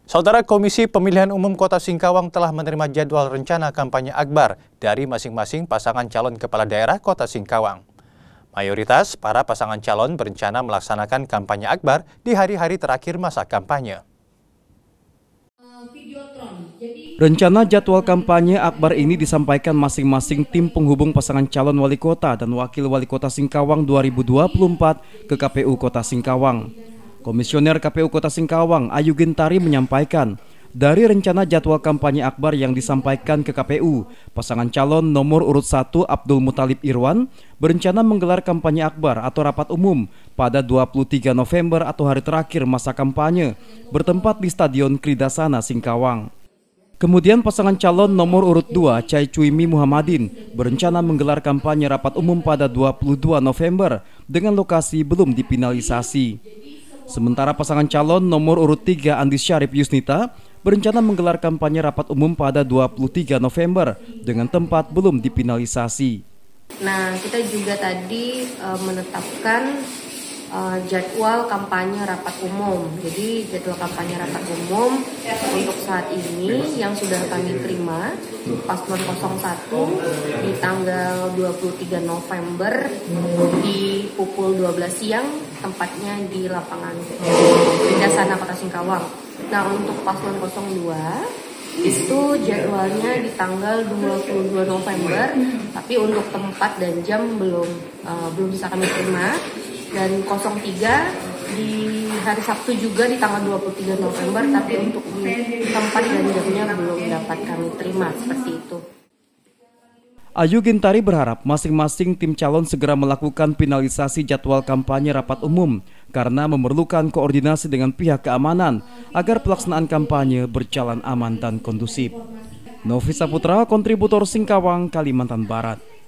Saudara, Komisi Pemilihan Umum Kota Singkawang telah menerima jadwal rencana kampanye akbar dari masing-masing pasangan calon kepala daerah Kota Singkawang. Mayoritas para pasangan calon berencana melaksanakan kampanye akbar di hari-hari terakhir masa kampanye. Rencana jadwal kampanye akbar ini disampaikan masing-masing tim penghubung pasangan calon wali kota dan wakil wali kota Singkawang 2024 ke KPU Kota Singkawang. Komisioner KPU Kota Singkawang, Ayu Gintari, menyampaikan, dari rencana jadwal kampanye akbar yang disampaikan ke KPU, pasangan calon nomor urut 1 Abdul Muthalib Irwan berencana menggelar kampanye akbar atau rapat umum pada 23 November atau hari terakhir masa kampanye, bertempat di Stadion Kridasana Singkawang. Kemudian pasangan calon nomor urut 2 Chai Cuimi Muhammadin berencana menggelar kampanye rapat umum pada 22 November dengan lokasi belum dipinalisasi. Sementara pasangan calon nomor urut 3 Andi Syarif Yusnita berencana menggelar kampanye rapat umum pada 23 November dengan tempat belum dipinalisasi. Nah, kita juga tadi menetapkan jadwal kampanye rapat umum. Jadi jadwal kampanye rapat umum untuk saat ini yang sudah kami terima Paslon 01 di tanggal 23 November di pukul 12 siang, tempatnya di lapangan Kridasana Kota Singkawang. Nah, untuk Paslon 02 itu jadwalnya di tanggal 22 November, tapi untuk tempat dan jam belum bisa kami terima. Dan 03 di hari Sabtu juga di tanggal 23 November, tapi untuk di tempat dan jamnya belum dapat kami terima, seperti itu. Ayu Gintari berharap masing-masing tim calon segera melakukan finalisasi jadwal kampanye rapat umum karena memerlukan koordinasi dengan pihak keamanan agar pelaksanaan kampanye berjalan aman dan kondusif. Novisa Putra, kontributor Singkawang, Kalimantan Barat.